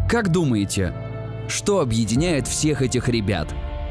Как думаете, что объединяет всех этих ребят?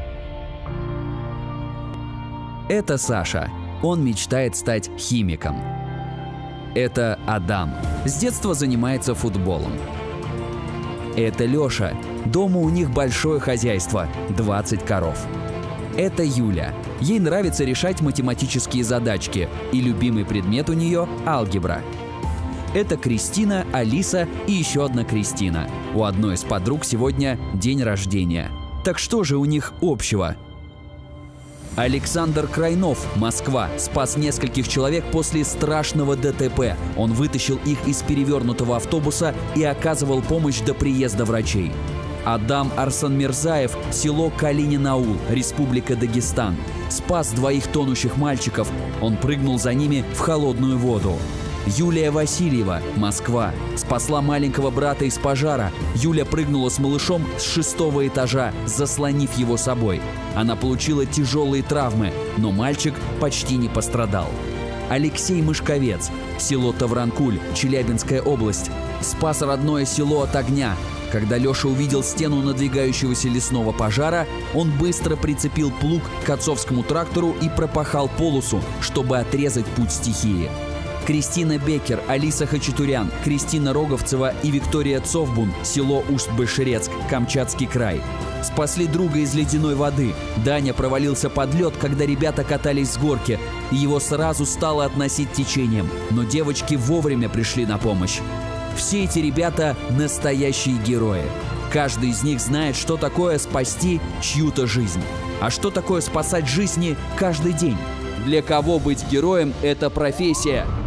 Это Саша. Он мечтает стать химиком. Это Адам. С детства занимается футболом. Это Леша. Дома у них большое хозяйство – 20 коров. Это Юля. Ей нравится решать математические задачки, и любимый предмет у нее – алгебра. Это Кристина, Алиса и еще одна Кристина. У одной из подруг сегодня день рождения. Так что же у них общего? Александр Крайнов, Москва, спас нескольких человек после страшного ДТП. Он вытащил их из перевернутого автобуса и оказывал помощь до приезда врачей. Адам Арсанмирзаев, село Калинин-Аул, Республика Дагестан. Спас 2 тонущих мальчиков. Он прыгнул за ними в холодную воду. Юлия Васильева, Москва, спасла маленького брата из пожара. Юля прыгнула с малышом с 6-го этажа, заслонив его собой. Она получила тяжелые травмы, но мальчик почти не пострадал. Алексей Мышковец, село Тавранкуль, Челябинская область, спас родное село от огня. Когда Леша увидел стену надвигающегося лесного пожара, он быстро прицепил плуг к отцовскому трактору и пропахал полосу, чтобы отрезать путь стихии. Кристина Беккер, Алиса Хачатурян, Кристина Роговцева и Виктория Цовбун, село Усть-Большерецк, Камчатский край. Спасли друга из ледяной воды. Даня провалился под лед, когда ребята катались с горки, и его сразу стало относить течением, но девочки вовремя пришли на помощь. Все эти ребята – настоящие герои. Каждый из них знает, что такое спасти чью-то жизнь. А что такое спасать жизни каждый день? Для кого быть героем – это профессия?